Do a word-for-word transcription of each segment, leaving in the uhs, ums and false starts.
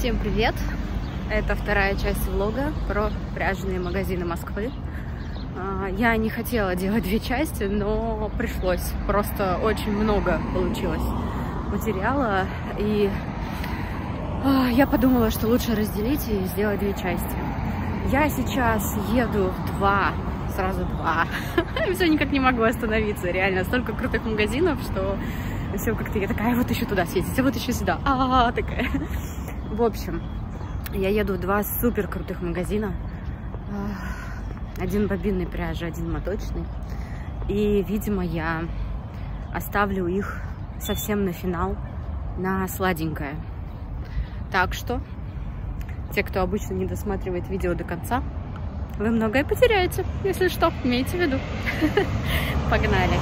Всем привет! Это вторая часть влога про пряжные магазины Москвы. Я не хотела делать две части, но пришлось. Просто очень много получилось материала. И я подумала, что лучше разделить и сделать две части. Я сейчас еду в два, сразу два. Все никак не могу остановиться. Реально, столько крутых магазинов, что все как-то я такая, вот еще туда съездить, а вот еще сюда. А, -а, -а такая. В общем, я еду в два супер крутых магазина. Один бобинной пряжи, один моточный. И, видимо, я оставлю их совсем на финал, на сладенькое. Так что, те, кто обычно не досматривает видео до конца, вы многое потеряете, если что, имейте в виду. Погнали!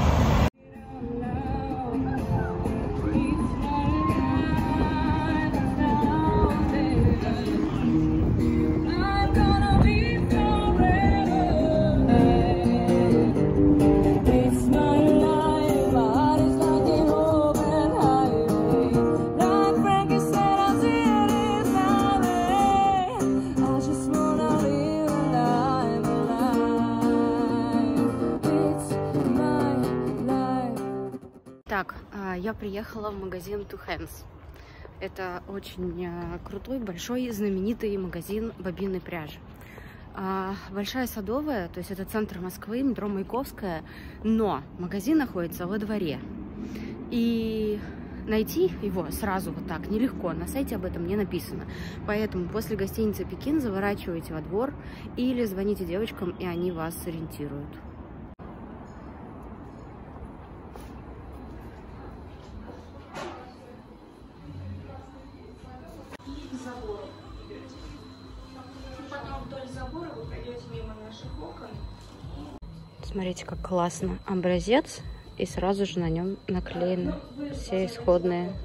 Так, я приехала в магазин Two Hands. Это очень крутой, большой, знаменитый магазин бобинной пряжи. Большая Садовая, то есть это центр Москвы, метро Маяковская, но магазин находится во дворе. И найти его сразу вот так нелегко, на сайте об этом не написано. Поэтому после гостиницы Пекин заворачивайте во двор или звоните девочкам, и они вас сориентируют. Смотрите, как классно. Образец, и сразу же на нем наклеены все исходные.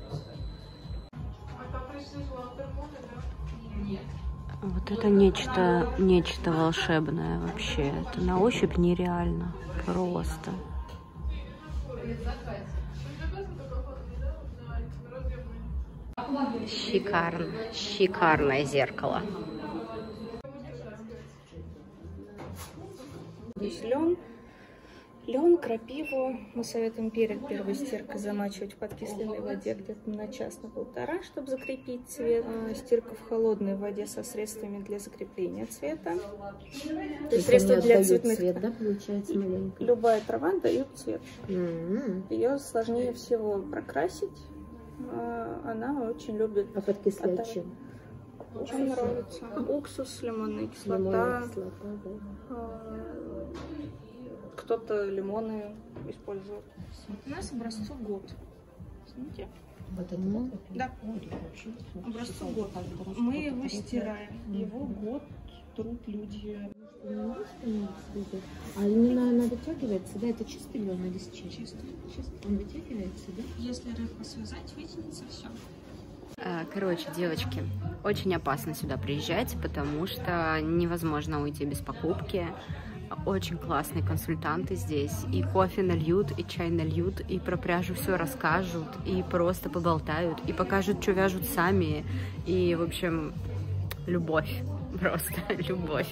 Вот это нечто, нечто волшебное вообще. Это на ощупь нереально. Просто. Шикарно. Шикарное зеркало. Здесь лен. Лен, крапиву мы советуем перед первой стиркой замачивать в подкисленной воде где-то на час, на полтора, чтобы закрепить цвет. Стирка в холодной воде со средствами для закрепления цвета. То есть средства для цветных. Цвет, да, получается, маленько. Любая трава дает цвет. Mm-hmm. Ее сложнее всего прокрасить. Она очень любит. А подкислять чем? Очень нравится. Уксус, лимонная кислота. Лимонная кислота, да. Кто-то лимоны использует. У нас образцу год. Смотрите. Вот это ну, да? Да. Образцу год. Мы его стираем. Его год труд люди. А именно она вытягивается, да? Это чистый лен или чистый? Чистый. Он вытягивается, да? Если рыбку связать, вытянется все. Короче, девочки, очень опасно сюда приезжать, потому что невозможно уйти без покупки. Очень классные консультанты здесь. И кофе нальют, и чай нальют, и про пряжу все расскажут, и просто поболтают, и покажут, что вяжут сами. И, в общем, любовь. Просто любовь.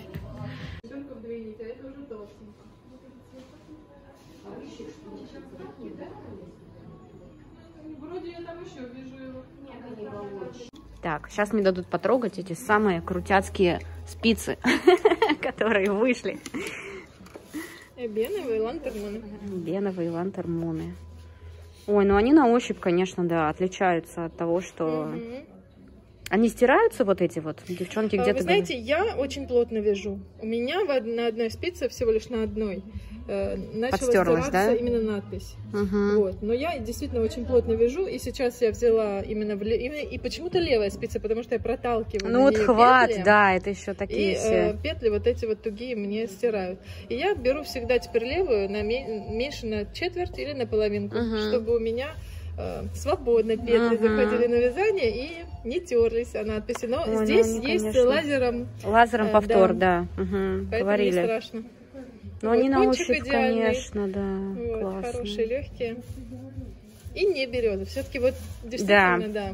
Вроде я там еще вижу его. Так, сейчас мне дадут потрогать эти самые крутяцкие спицы, которые вышли. Беновые лантермоны. Беновые лантермоны. Ой, ну они на ощупь, конечно, да, отличаются от того, что... Угу. Они стираются, вот эти вот, девчонки, где-то... Вы знаете, даже... я очень плотно вяжу. У меня на одной спице, всего лишь на одной, э, начала стираться, да? Именно надпись. Угу. Вот. Но я действительно очень плотно вяжу, и сейчас я взяла именно... В... именно... И почему-то левая спица, потому что я проталкиваю. Ну вот хват, петли, да, это еще такие и, все... Э, петли вот эти вот тугие мне стирают. И я беру всегда теперь левую на меньше на четверть или на половинку, угу. чтобы у меня... свободно петли uh-huh. заходили на вязание и не терлись о надписи. Но Ой, здесь ну, есть конечно. лазером... Лазером повтор, да. да. Угу. Поэтому говорили. Не страшно. Но вот они на ощупь, конечно, да. Вот, хорошие, легкие. И не береза. Все-таки вот действительно, да. да.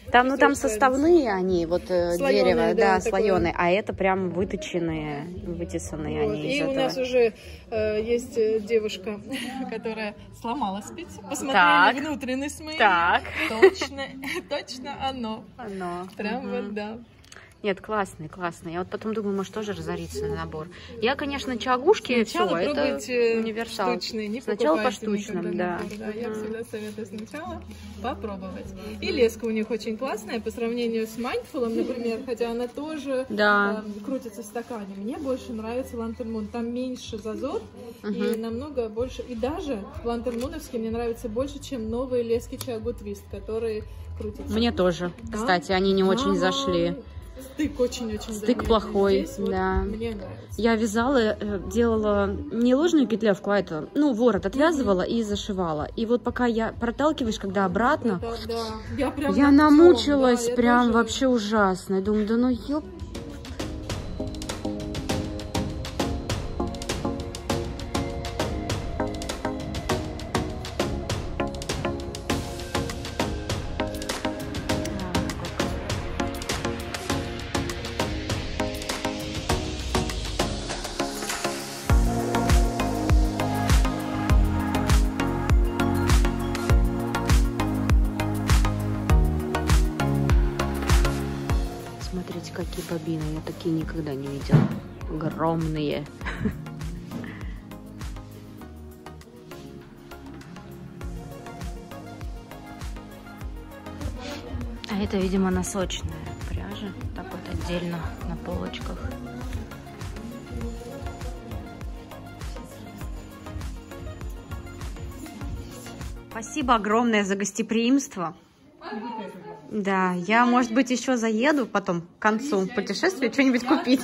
Там, ну там составные они, вот слоеные, дерево, да, да слоеные, а это прям выточенные, вытесанные вот. Они. И у этого. нас уже э, есть девушка, которая сломала спицу, посмотрели так. внутренность мы. Так. Точно, точно оно. Оно. Прям угу. вот, да. Нет, классный, классный. Я вот потом думаю, может, тоже разориться на набор. Я, конечно, чагушки, все, это универсал. Штучные, не сначала по штучным, да. Набор, да. Я всегда советую сначала попробовать. И леска у них очень классная по сравнению с Mindful, например, хотя она тоже да. э, крутится в стакане. Мне больше нравится Lantern Moon. Там меньше зазор угу. и намного больше. И даже Lantern Moon'овские мне нравятся больше, чем новые лески Чагу Twist, которые крутятся. Мне тоже. Да? Кстати, они не очень да. зашли. Стык очень-очень Стык заметный. Плохой, здесь да. Вот мне нравится. Я вязала, делала не ложную петлявку, а это, ну, ворот отвязывала mm-hmm. и зашивала. И вот пока я проталкиваешь, когда обратно, да, да, да. я, прям я намучилась да, прям тоже... вообще ужасно. Я думаю, да ну ёп. Смотрите, какие бобины. Я такие никогда не видела. Огромные. А это, видимо, носочная пряжа. Так вот отдельно на полочках. Спасибо огромное за гостеприимство. Да, я, может быть, еще заеду потом к концу путешествия что-нибудь купить.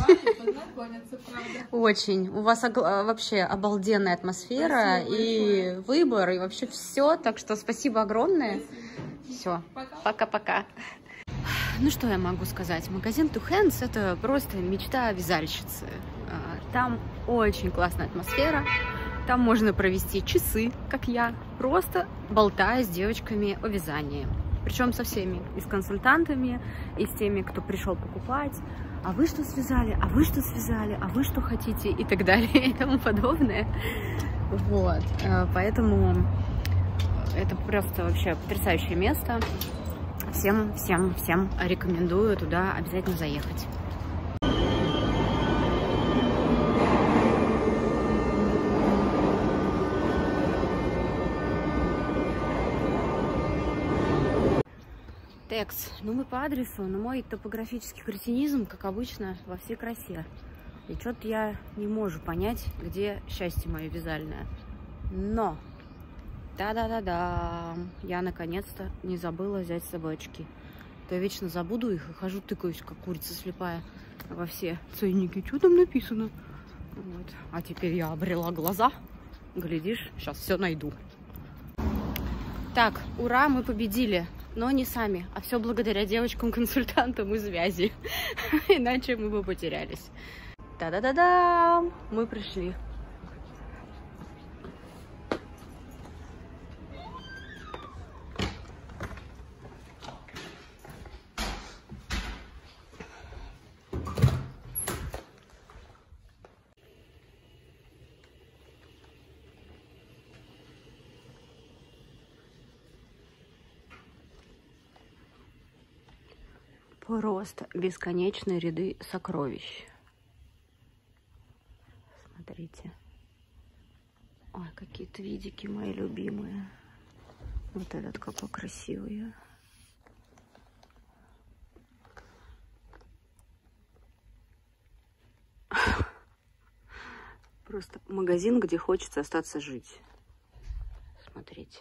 Очень. У вас вообще обалденная атмосфера и выбор, и вообще все. Так что спасибо огромное. Все. Пока-пока. Ну, что я могу сказать? Магазин Two Hands — это просто мечта вязальщицы. Там очень классная атмосфера. Там можно провести часы, как я, просто болтая с девочками о вязании. Причем со всеми, и с консультантами, и с теми, кто пришел покупать. А вы что связали? А вы что связали? А вы что хотите? И так далее, и тому подобное. Вот. Поэтому это просто вообще потрясающее место. Всем, всем, всем рекомендую туда обязательно заехать. Текс. Ну, мы по адресу, но мой топографический кретинизм, как обычно, во всей красе. И что-то я не могу понять, где счастье мое вязальное. Но, да-да-да-да, я наконец-то не забыла взять с собой очки. То я вечно забуду их и хожу, тыкаюсь, как курица слепая, во все ценники. Что там написано? Вот. А теперь я обрела глаза. Глядишь, сейчас все найду. Так, ура, мы победили. Но не сами, а все благодаря девочкам-консультантам из вязи. Иначе мы бы потерялись. Та-да-да-да! Мы пришли. Просто бесконечные ряды сокровищ. Смотрите. Ой, какие твидики мои любимые. Вот этот какой красивый. Просто магазин, где хочется остаться жить. Смотрите.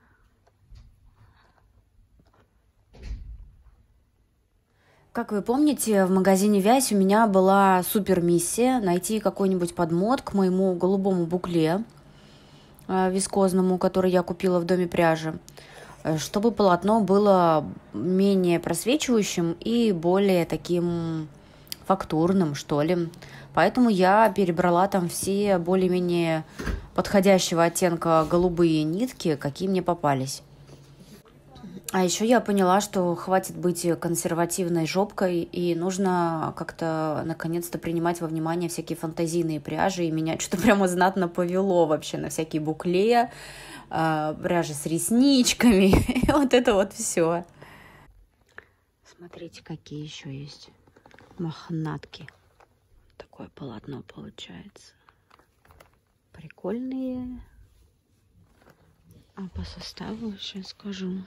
Как вы помните, в магазине Вязь у меня была супер миссия найти какой-нибудь подмод к моему голубому букле э, вискозному, который я купила в доме пряжи, чтобы полотно было менее просвечивающим и более таким фактурным, что ли. Поэтому я перебрала там все более-менее подходящего оттенка голубые нитки, какие мне попались. А еще я поняла, что хватит быть консервативной жопкой, и нужно как-то наконец-то принимать во внимание всякие фантазийные пряжи, и меня что-то прямо знатно повело вообще на всякие букле, пряжи с ресничками, и вот это вот все. Смотрите, какие еще есть мохнатки. Такое полотно получается. Прикольные. А по составу сейчас скажу.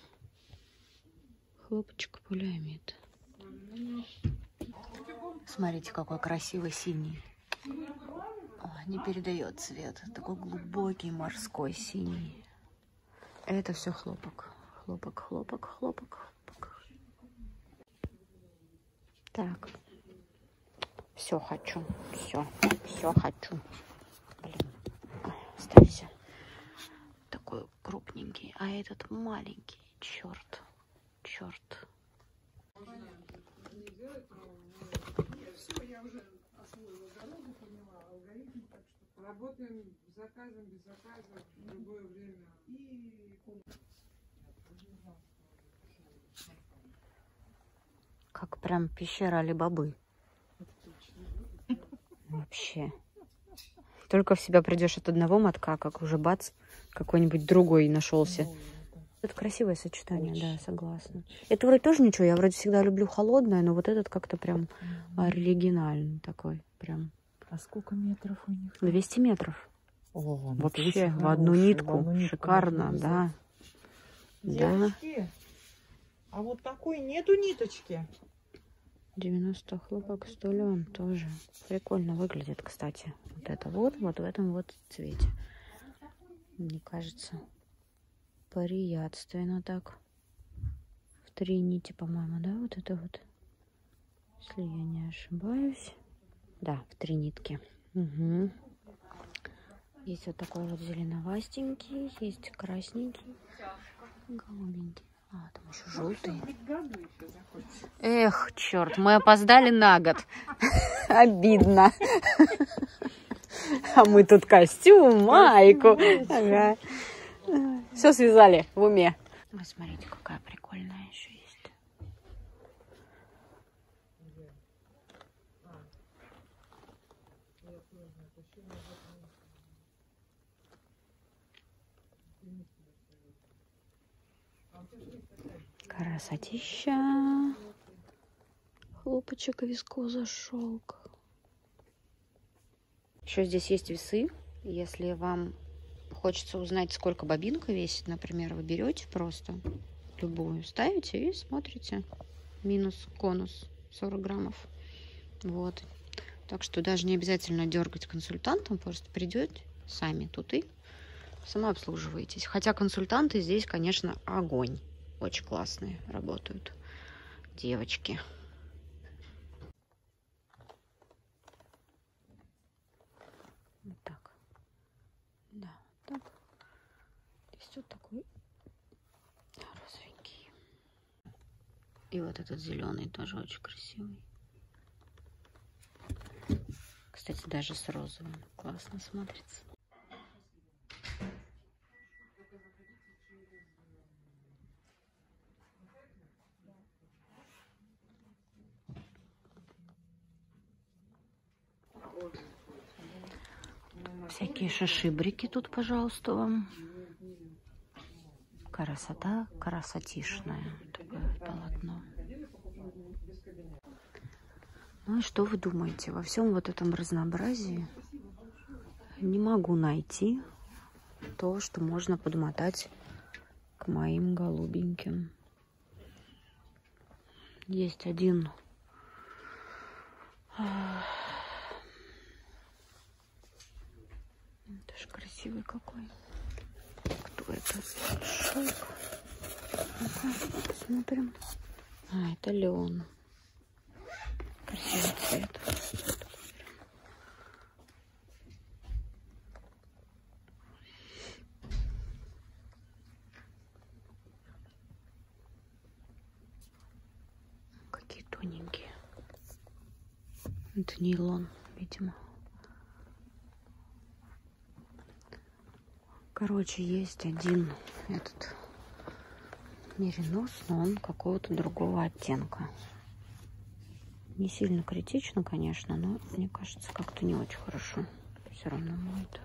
Хлопочек, полиамид. Смотрите, какой красивый синий. О, не передает цвет. Такой глубокий морской синий. Это все хлопок. Хлопок, хлопок, хлопок, хлопок. Так. Все хочу. Все. Все хочу. Блин. Ставься. Такой крупненький. А этот маленький. Черт. Черт. Я уже освоила дорогу, поняла алгоритм, так что работаем с заказом, без заказа, в любое время. И Как прям пещера Али-Бабы. Вообще. Только в себя придешь от одного мотка, как уже бац, какой-нибудь другой нашелся. Это красивое сочетание, очень. Да, согласна. Это вроде тоже ничего, я вроде всегда люблю холодное, но вот этот как-то прям оригинальный такой, прям. А сколько метров у них? двести метров. О, вообще в одну нитку, в одну нитку шикарно, да. Девочки, да. А вот такой нету ниточки. девяносто хлопок, сто лен тоже. Прикольно выглядит, кстати. Вот это вот, вот в этом вот цвете. Мне кажется, приятственно так. В три нити, по-моему, да, вот это вот. Если я не ошибаюсь. Да, в три нитки. Угу. Есть вот такой вот зеленовастенький, есть красненький, голубенький. А, там еще желтый. Эх, черт, мы опоздали на год. Обидно. А мы тут костюм, майку. Ага. Все связали в уме. Ой, смотрите, какая прикольная еще есть. Красотища. Хлопочек, вискоза, шелк. Еще здесь есть весы. Если вам хочется узнать, сколько бобинка весит, например, вы берете просто любую, ставите и смотрите. Минус, конус сорок граммов. Вот. Так что даже не обязательно дергать консультантом, просто придете сами тут и самообслуживаетесь. Хотя консультанты здесь, конечно, огонь. Очень классные работают девочки. Вот так. Да, вот так. Здесь вот такой розовенький. И вот этот зеленый тоже очень красивый. Кстати, даже с розовым классно смотрится. Всякие шашибрики тут, пожалуйста, вам. Красота, красотишная. Такое полотно. Ну и что вы думаете? Во всем вот этом разнообразии не могу найти то, что можно подмотать к моим голубеньким. Есть один... Это ж красивый какой. Кто это? Шелк. Ну-ка, смотрим. А, это лен. Красивый цвет. Какие тоненькие. Это нейлон, видимо. Короче, есть один этот меринос, но он какого-то другого оттенка. Не сильно критично, конечно, но мне кажется, как-то не очень хорошо. Все равно моет.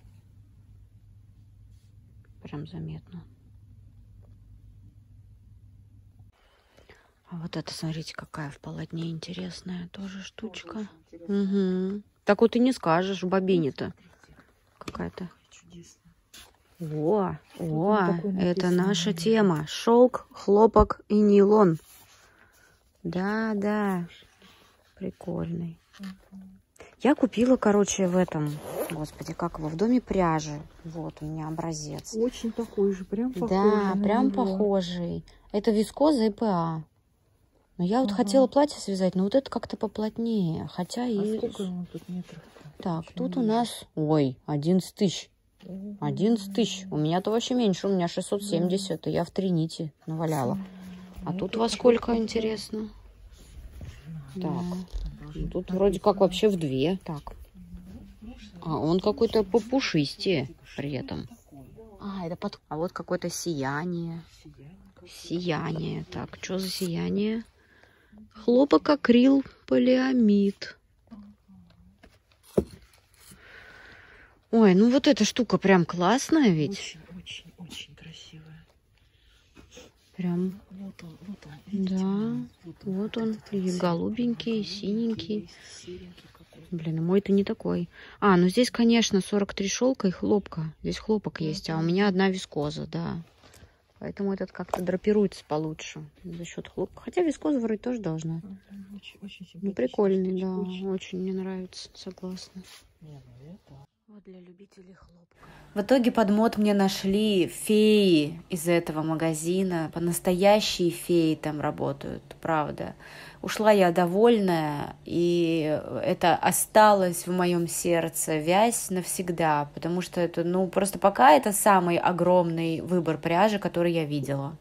Прям заметно. А вот это, смотрите, какая в полотне интересная тоже штучка. Угу. Так вот и не скажешь, в бобине-то какая-то. О, о, это наша тема. Шелк, хлопок и нейлон. Да, да. Прикольный. Я купила, короче, в этом, господи, как его, в доме пряжи. Вот у меня образец. Очень такой же, прям похожий. Да, прям него. похожий. Это вискоза и ПА. Но я вот ага. хотела платье связать, но вот это как-то поплотнее. Хотя а и... сколько ему тут метров-то? Так, Очень тут у нас... Ой, одиннадцать тысяч. одиннадцать тысяч. У меня-то вообще меньше, у меня шестьсот семьдесят, и я в три нити наваляла. А тут во сколько, интересно? Так, тут вроде как вообще в две. Так. А он какой-то попушистее при этом. А, это под... А вот какое-то сияние. Сияние. Так, что за сияние? Хлопок, акрил, полиамид. Ой, ну вот эта штука прям классная ведь. Очень, очень, очень красивая. Прям. Вот он, вот он. Видите? Да, Вот он, вот он, он и голубенький, и синенький. Серенький какой. Блин, мой-то не такой. А, ну здесь, конечно, сорок три шелка и хлопка. Здесь хлопок есть, а у меня одна вискоза, да. Поэтому этот как-то драпируется получше за счет хлопка. Хотя вискоза вроде тоже должна. Очень, очень Ну, прикольный, да. Очень. Очень мне нравится, согласна. Не, ну это... Вот для любителей хлопка. В итоге под мод мне нашли феи из этого магазина. По-настоящие феи там работают, правда. Ушла я довольная, и это осталось в моем сердце вязь навсегда, потому что это, ну, просто пока это самый огромный выбор пряжи, который я видела.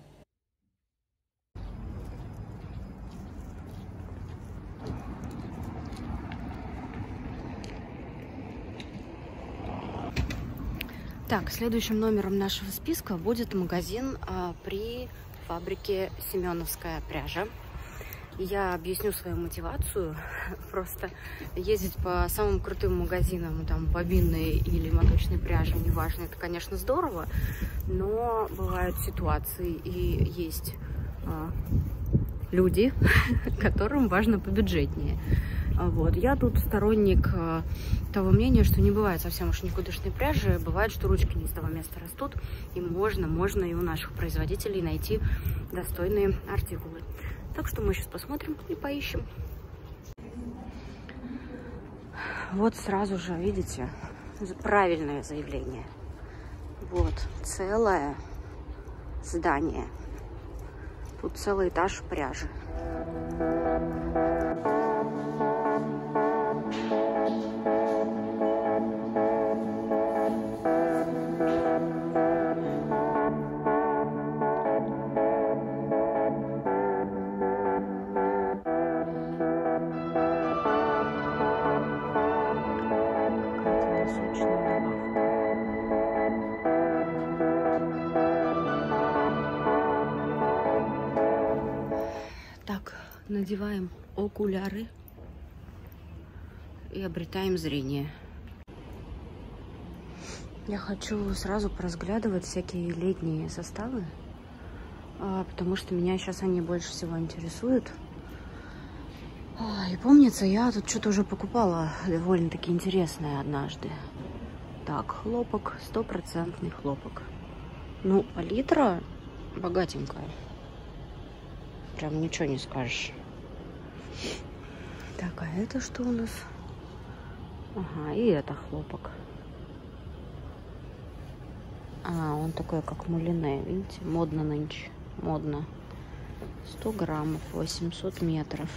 Так, следующим номером нашего списка будет магазин а, при фабрике Семеновская пряжа. Я объясню свою мотивацию. Просто ездить по самым крутым магазинам, там, бобинной или моточной пряжи, неважно, это, конечно, здорово, но бывают ситуации и есть а, люди, которым важно побюджетнее. Вот. Я тут сторонник э, того мнения, что не бывает совсем уж никудышной пряжи. Бывает, что ручки не с того места растут. И можно, можно и у наших производителей найти достойные артикулы. Так что мы сейчас посмотрим и поищем. Вот сразу же, видите, правильное заявление. Вот, целое здание. Тут целый этаж пряжи. Надеваем окуляры и обретаем зрение. Я хочу сразу поразглядывать всякие летние составы, потому что меня сейчас они больше всего интересуют. И помнится, я тут что-то уже покупала довольно-таки интересное однажды. Так, хлопок, стопроцентный хлопок. Ну, палитра богатенькая. Прям ничего не скажешь. Так, а это что у нас? Ага, и это хлопок. А, он такой, как мулине, видите? Модно нынче. Модно. сто граммов, восемьсот метров.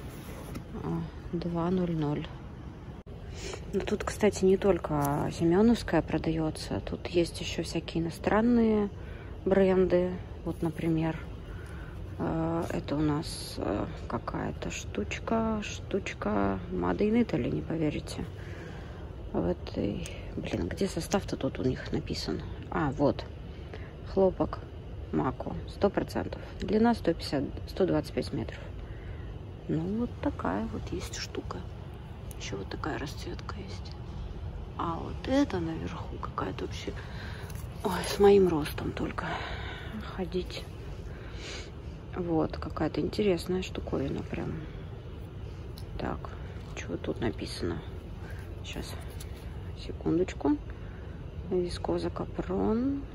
два ноль ноль. Ну, тут, кстати, не только Семеновская продается. Тут есть еще всякие иностранные бренды. Вот, например, это у нас какая-то штучка, штучка Made in Italy, не поверите. В этой, блин, где состав-то тут у них написан? А, вот, хлопок Мако, сто процентов. Длина сто пятьдесят — сто двадцать пять метров. Ну, вот такая вот есть штука. Еще вот такая расцветка есть. А вот это наверху какая-то вообще... Ой, с моим ростом только ходить. Вот, какая-то интересная штуковина прям. Так, что тут написано? Сейчас, секундочку. Вискоза Капрон.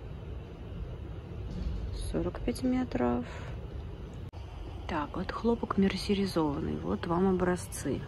сорок пять метров. Так, вот хлопок мерсеризованный. Вот вам образцы.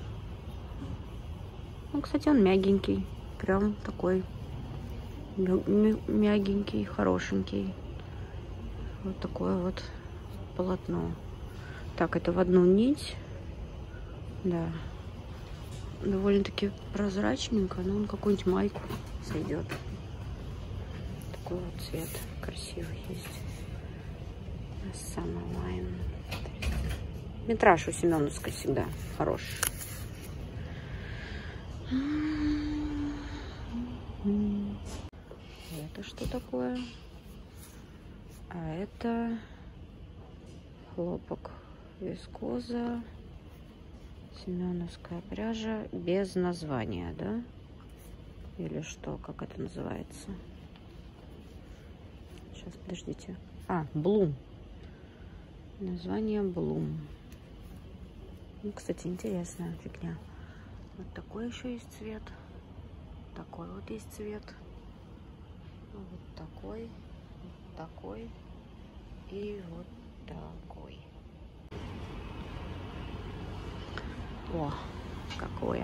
Ну, кстати, он мягенький. Прям такой мягенький, хорошенький. Вот такое вот полотно. Так, это в одну нить. Да. Довольно-таки прозрачненько, но он какую-нибудь майку сойдет. Такой вот цвет красивый есть. Самолайн. Метраж у Семеновской всегда хороший. Это что такое? А это хлопок вискоза. Семеновская пряжа без названия, да? Или что? Как это называется? Сейчас, подождите. А, Блум. Название Блум. Ну, кстати, интересная фигня. Вот такой еще есть цвет. Такой вот есть цвет. Вот такой. Вот такой. И вот такой. О, какое.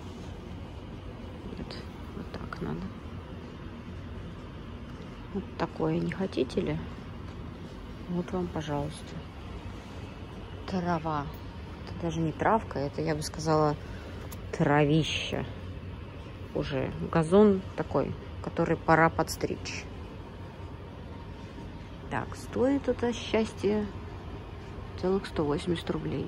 Нет, вот так надо. Вот такое не хотите ли? Вот вам, пожалуйста. Трава. Это даже не травка, это, я бы сказала, травище. Уже газон такой, который пора подстричь. Так, стоит это счастье целых сто восемьдесят рублей.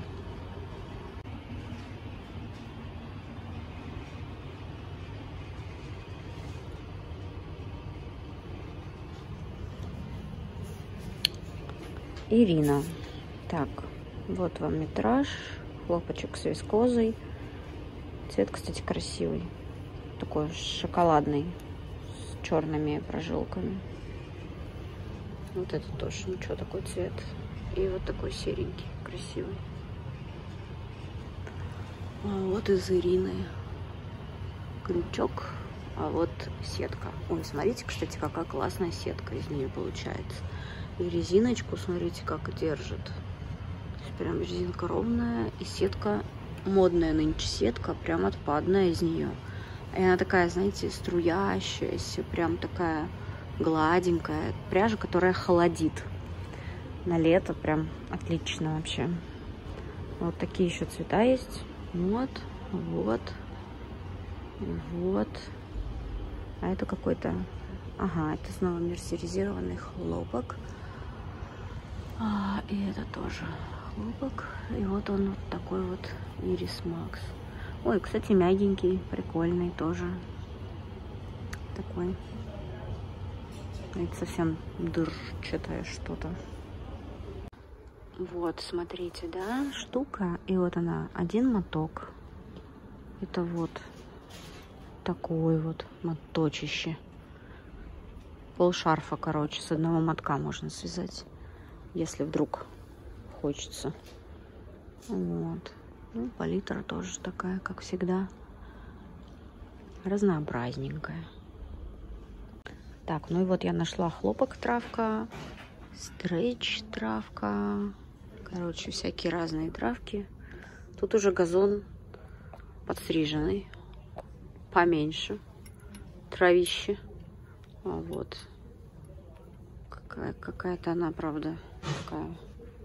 Ирина. Так, вот вам метраж. Хлопочек с вискозой. Цвет, кстати, красивый. Такой шоколадный. С черными прожилками. Вот это тоже ничего, такой цвет. И вот такой серенький, красивый. А вот из Ирины крючок. А вот сетка. Ой, смотрите, кстати, какая классная сетка из нее получается. И резиночку, смотрите, как держит. То есть прям резинка ровная. И сетка, модная нынче сетка, прям отпадная из нее. И она такая, знаете, струящаяся, прям такая гладенькая. Пряжа, которая холодит. На лето прям отлично вообще. Вот такие еще цвета есть. Вот, вот, вот. А это какой-то... Ага, это снова мерсеризированный хлопок. А, и это тоже хлопок. И вот он вот такой вот Ирис Макс. Ой, кстати, мягенький, прикольный тоже. Такой. Это совсем дырчатое что-то. Вот, смотрите, да, штука. И вот она, один моток. Это вот такой вот моточище. Полшарфа, короче, с одного мотка можно связать, если вдруг хочется. Вот. Ну, палитра тоже такая, как всегда, разнообразненькая. Так, ну и вот я нашла хлопок травка, стрейч травка, короче, всякие разные травки. Тут уже газон подстриженный, поменьше, травище. А вот какая, какая-то она, правда, такая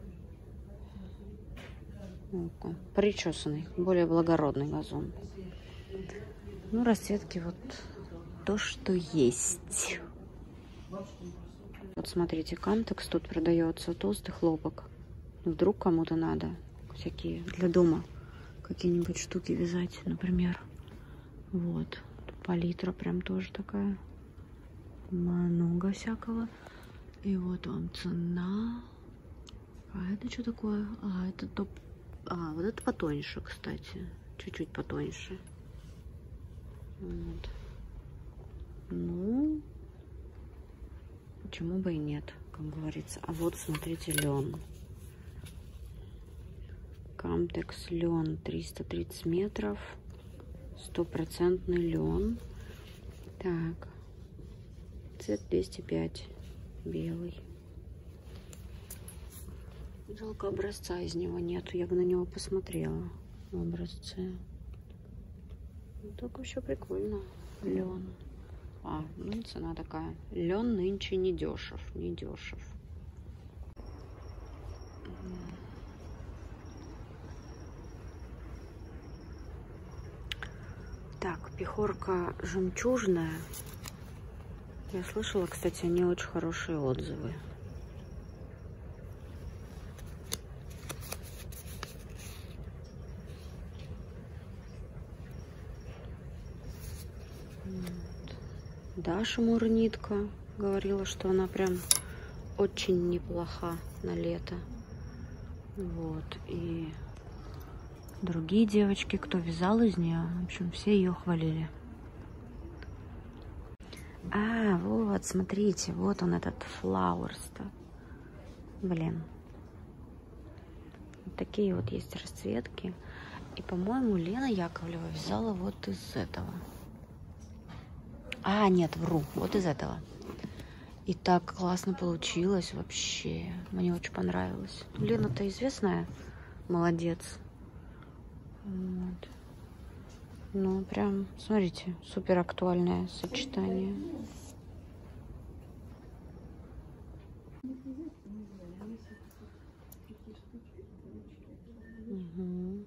ну, причесанный, более благородный газон. Ну, расцветки вот то, что есть. Вот смотрите, кантекс тут продается, толстый хлопок. Вдруг кому-то надо всякие для дома какие-нибудь штуки вязать, например. Вот, палитра прям тоже такая. Много всякого. И вот вам цена. А это что такое? А, это топ. А, вот это потоньше, кстати. Чуть-чуть потоньше. Вот. Ну, почему бы и нет, как говорится. А вот, смотрите, лен. Камтекс лен триста тридцать метров. Стопроцентный лен. Так. Цвет двести пять. Белый. Жалко, образца из него нету. Я бы на него посмотрела. В образце. Ну, так вообще прикольно. Лен. А, ну цена такая. Лен нынче не дешев. Не дешев. Так, пехорка жемчужная. Я слышала, кстати, они очень хорошие отзывы. Вот. Даша Мурнитка говорила, что она прям очень неплоха на лето. Вот. И другие девочки, кто вязал из нее, в общем, все ее хвалили. А, вот, смотрите, вот он этот Flowers-то. Блин. Вот такие вот есть расцветки. И, по-моему, Лена Яковлева вязала вот из этого. А, нет, вру, вот из этого. И так классно получилось вообще. Мне очень понравилось. Лена-то известная. Молодец. Вот. Ну, прям, смотрите, супер актуальное сочетание. Угу.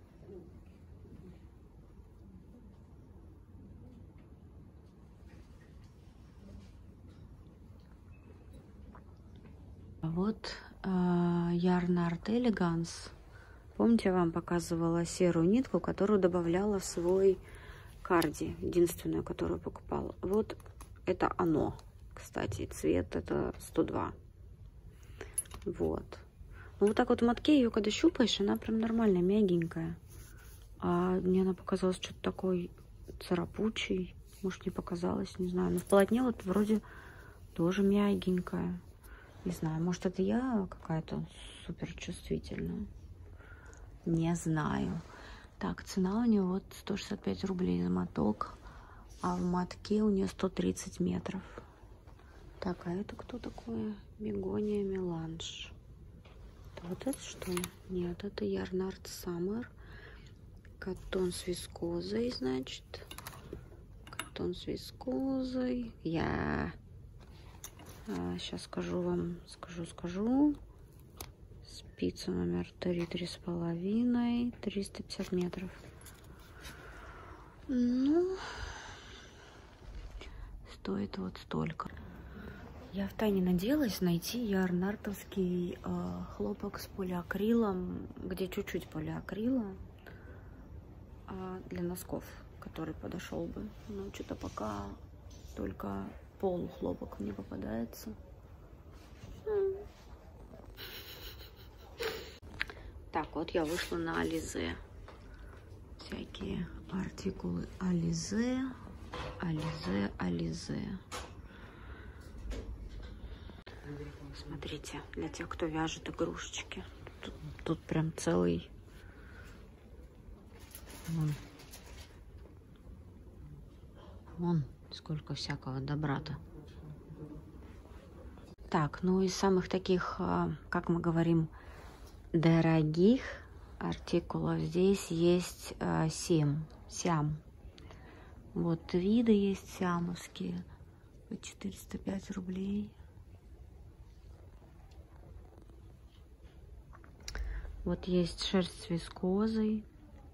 А вот э, Yarn Art Elegance. Помните, я вам показывала серую нитку, которую добавляла в свой карди, единственную, которую покупала. Вот это оно, кстати, цвет это сто два. Вот. Ну, вот так вот в мотке ее, когда щупаешь, она прям нормальная, мягенькая. А мне она показалась что-то такой царапучий. Может, не показалось, не знаю. Но в полотне вот вроде тоже мягенькая. Не знаю, может, это я какая-то супер чувствительная. Не знаю. Так, цена у нее вот сто шестьдесят пять рублей за моток. А в мотке у нее сто тридцать метров. Так, а это кто такое? Бегония Меланж. Это вот это что ли? Нет, это Yarn Art Summer. Катон с вискозой, значит. Катон с вискозой. Я... А, сейчас скажу вам. Скажу, скажу. Спица номер три, три с половиной, триста пятьдесят метров. Ну, стоит вот столько. Я втайне надеялась найти ярнартовский э, хлопок с полиакрилом, где чуть-чуть полиакрила э, для носков, который подошел бы. Но что-то пока только полухлопок мне попадается. Так, вот я вышла на Ализе. Всякие артикулы Ализе, Ализе, Ализе. Смотрите, для тех, кто вяжет игрушечки. Тут, тут прям целый... Вон. Вон сколько всякого добра-то. Так, ну из самых таких, как мы говорим, дорогих артикулов здесь есть э, сим, сям. Вот виды есть сиамовские по четыреста пять рублей. Вот есть шерсть с вискозой.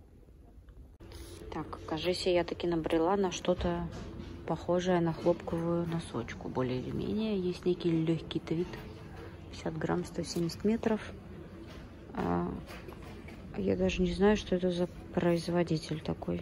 Так, кажется, я таки набрела на что-то похожее на хлопковую носочку, более или менее. Есть некий легкий твид, пятьдесят грамм, сто семьдесят метров. А, я даже не знаю, что это за производитель такой,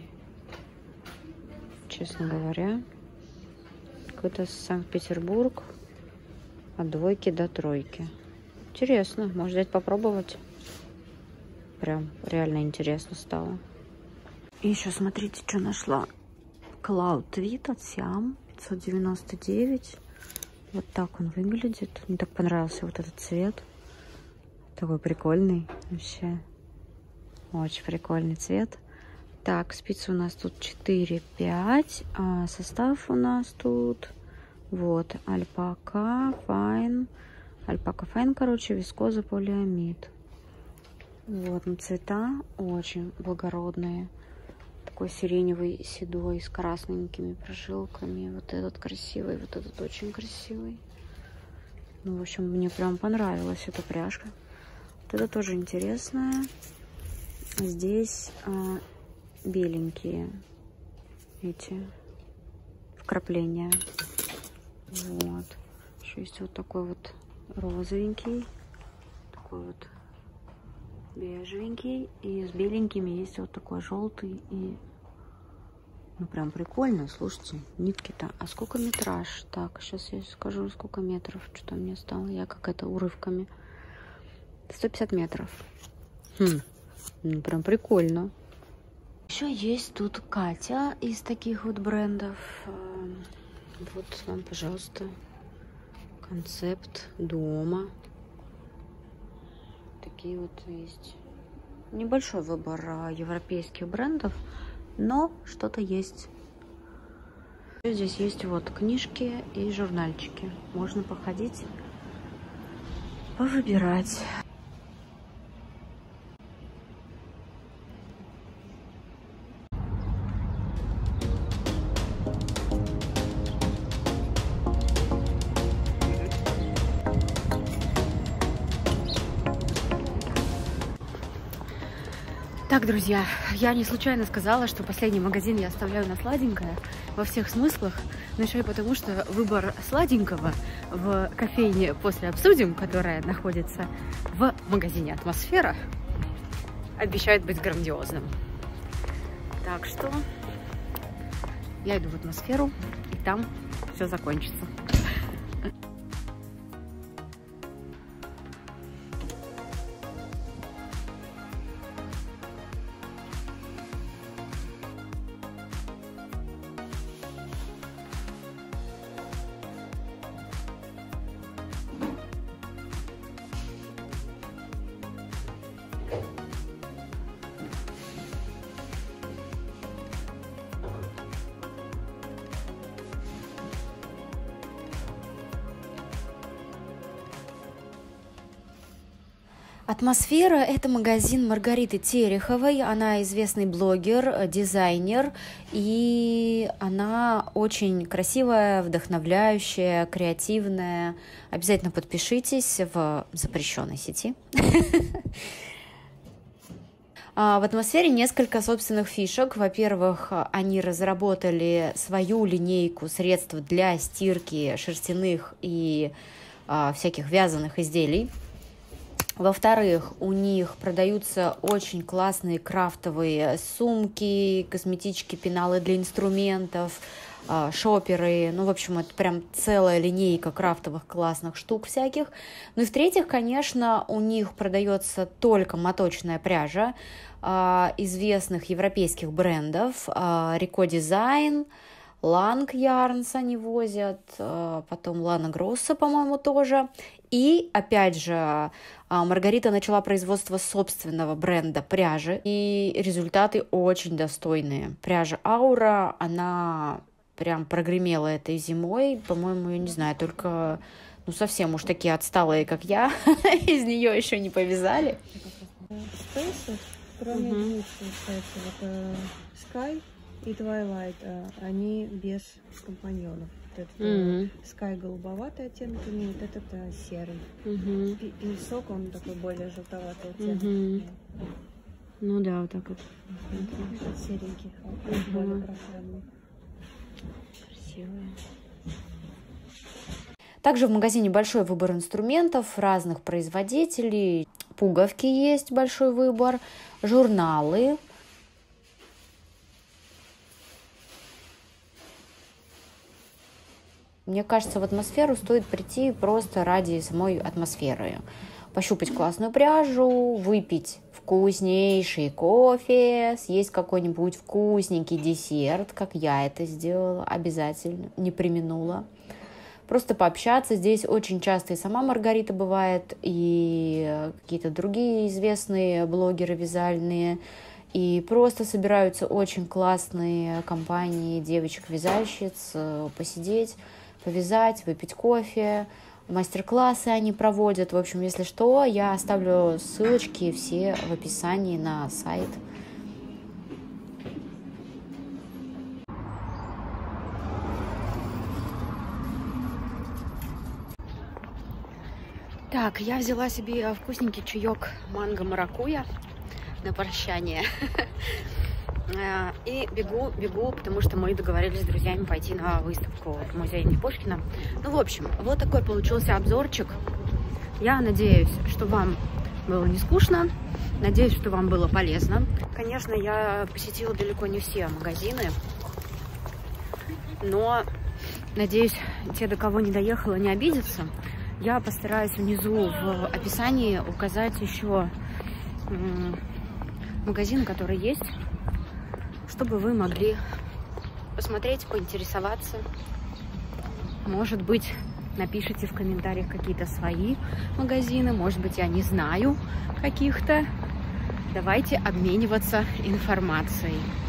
честно говоря. Какой-то Санкт-Петербург. От двойки до тройки. Интересно, может взять попробовать. Прям реально интересно стало. И еще смотрите, что нашла. Cloud Tweed от Siam, пятьсот девяносто девять. Вот так он выглядит. Мне так понравился вот этот цвет. Такой прикольный вообще. Очень прикольный цвет. Так, спицы у нас тут четыре пять. А состав у нас тут вот альпака, файн. Альпака файн, короче, вискоза, полиамид. Вот ну, цвета очень благородные. Такой сиреневый, седой, с красненькими прожилками. Вот этот красивый, вот этот очень красивый. Ну, в общем, мне прям понравилась эта пряжка. Вот это тоже интересная. Здесь а, беленькие эти вкрапления. Вот. Еще есть вот такой вот розовенький. Такой вот бежевенький. И с беленькими есть вот такой желтый. И ну прям прикольно. Слушайте, нитки-то. А сколько метраж? Так, сейчас я скажу, сколько метров. Что-то мне стало. Я как это урывками. сто пятьдесят метров. Хм. Ну прям прикольно. Еще есть тут Катя из таких вот брендов. Вот вам, пожалуйста, концепт дома. Такие вот есть. Небольшой выбор европейских брендов, но что-то есть. Здесь есть вот книжки и журнальчики. Можно походить, повыбирать. Так, друзья, я не случайно сказала, что последний магазин я оставляю на сладенькое во всех смыслах, но еще и потому, что выбор сладенького в кофейне «После обсудим», которая находится в магазине «Атмосфера», обещает быть грандиозным. Так что я иду в «Атмосферу», и там все закончится. Атмосфера – это магазин Маргариты Тереховой. Она известный блогер, дизайнер, и она очень красивая, вдохновляющая, креативная. Обязательно подпишитесь в запрещенной сети. В «Атмосфере» несколько собственных фишек. Во-первых, они разработали свою линейку средств для стирки шерстяных и всяких вязаных изделий. Во-вторых, у них продаются очень классные крафтовые сумки, косметички, пеналы для инструментов, шоперы. Ну, в общем, это прям целая линейка крафтовых классных штук всяких. Ну и в-третьих, конечно, у них продается только моточная пряжа известных европейских брендов. Rico Design, Lang Yarns они возят, потом Lana Grossa, по-моему, тоже. И, опять же, Маргарита начала производство собственного бренда пряжи, и результаты очень достойные. Пряжа Аура, она прям прогремела этой зимой, по-моему, я не знаю, только ну, совсем уж такие отсталые, как я, из нее еще не повязали. Spaces, кроме Мгм. двух, кстати, вот э, Sky и Twilight, э, они без компаньонов. Вот этот э, Мгм. Sky голубоватый оттенок имеет, этот э, серый. Мгм. Пи- Песок, он такой более желтоватый оттенок. Мгм. Ну да, вот так вот. Этот серенький, а, Мгм. более красивый. Красивая. Также в магазине большой выбор инструментов разных производителей. Пуговки есть большой выбор, журналы. Мне кажется, в атмосферу стоит прийти просто ради самой атмосферы. Пощупать классную пряжу, выпить вкуснейший кофе, съесть какой-нибудь вкусненький десерт, как я это сделала, обязательно, не преминула. Просто пообщаться. Здесь очень часто и сама Маргарита бывает, и какие-то другие известные блогеры вязальные. И просто собираются очень классные компании девочек-вязальщиц посидеть, повязать, выпить кофе. Мастер-классы они проводят. В общем, если что, я оставлю ссылочки все в описании на сайт. Так, я взяла себе вкусненький чаек манго-маракуйя на прощание. И бегу, бегу, потому что мы договорились с друзьями пойти на выставку в музее имени Пушкина. Ну, в общем, вот такой получился обзорчик. Я надеюсь, что вам было не скучно. Надеюсь, что вам было полезно. Конечно, я посетила далеко не все магазины. Но, надеюсь, те, до кого не доехала, не обидятся. Я постараюсь внизу в описании указать еще магазины, которые есть, чтобы вы могли посмотреть, поинтересоваться. Может быть, напишите в комментариях какие-то свои магазины, может быть, я не знаю каких-то. Давайте обмениваться информацией.